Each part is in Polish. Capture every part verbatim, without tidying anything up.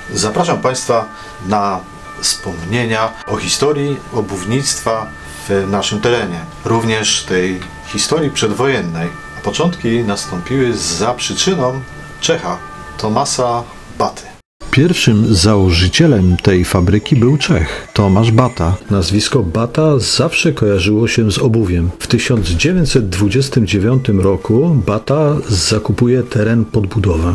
Zapraszam Państwa na wspomnienia o historii obuwnictwa w naszym terenie, również tej historii przedwojennej. A początki nastąpiły za przyczyną Czecha, Tomasa Baty. Pierwszym założycielem tej fabryki był Czech, Tomasz Bata. Nazwisko Bata zawsze kojarzyło się z obuwiem. W tysiąc dziewięćset dwudziestym dziewiątym roku Bata zakupuje teren pod budowę.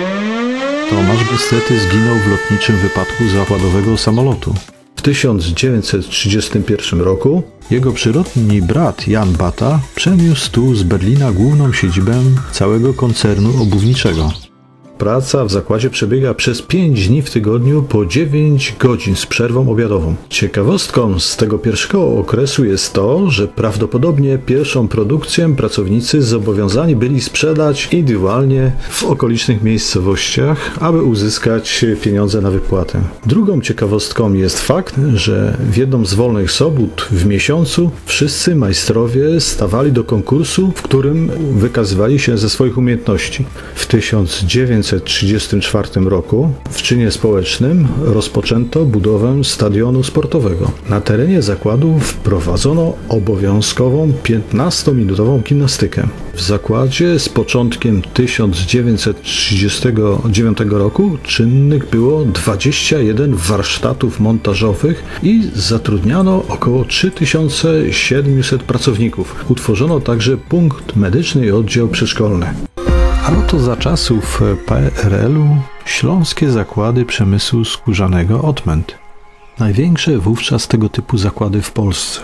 Tomasz niestety zginął w lotniczym wypadku zakładowego samolotu. W tysiąc dziewięćset trzydziestym pierwszym roku jego przyrodni brat Jan Bata przeniósł tu z Berlina główną siedzibę całego koncernu obuwniczego. Praca w zakładzie przebiega przez pięć dni w tygodniu po dziewięć godzin z przerwą obiadową. Ciekawostką z tego pierwszego okresu jest to, że prawdopodobnie pierwszą produkcję pracownicy zobowiązani byli sprzedać indywidualnie w okolicznych miejscowościach, aby uzyskać pieniądze na wypłatę. Drugą ciekawostką jest fakt, że w jedną z wolnych sobót w miesiącu wszyscy majstrowie stawali do konkursu, w którym wykazywali się ze swoich umiejętności. W tysiąc dziewięćset trzydziestym czwartym roku w czynie społecznym rozpoczęto budowę stadionu sportowego. Na terenie zakładu wprowadzono obowiązkową piętnastominutową gimnastykę. W zakładzie z początkiem tysiąc dziewięćset trzydziestego dziewiątego roku czynnych było dwadzieścia jeden warsztatów montażowych i zatrudniano około trzy tysiące siedemset pracowników. Utworzono także punkt medyczny i oddział przedszkolny. A oto za czasów P R L-u Śląskie Zakłady Przemysłu Skórzanego Otment. Największe wówczas tego typu zakłady w Polsce.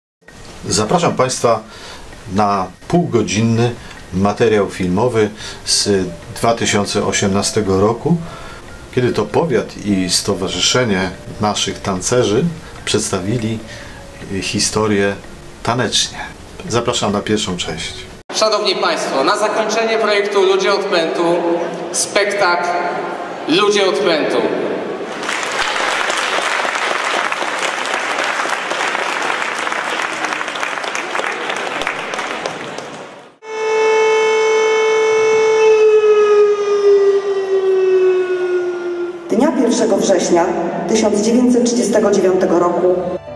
Zapraszam Państwa na półgodzinny materiał filmowy z dwa tysiące osiemnastego roku, kiedy to powiat i stowarzyszenie naszych tancerzy przedstawili historię tanecznie. Zapraszam na pierwszą część. Szanowni Państwo, na zakończenie projektu Ludzie Otmentu spektakl Ludzie Otmentu. Dnia pierwszego września tysiąc dziewięćset trzydziestego dziewiątego roku